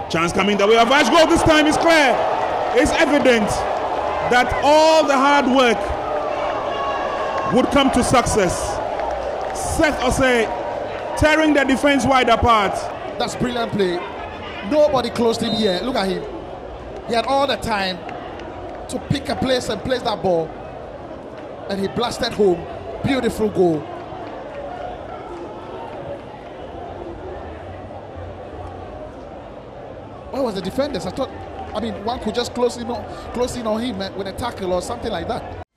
Chance coming the way of Ash. Goal this time is clear. It's evident that all the hard work would come to success. Seth Osei tearing the defense wide apart. That's brilliant play. Nobody closed him here. Look at him. He had all the time to pick a place and place that ball. And he blasted home. Beautiful goal. Where was the defenders? I thought, one could just close in on him with a tackle or something like that.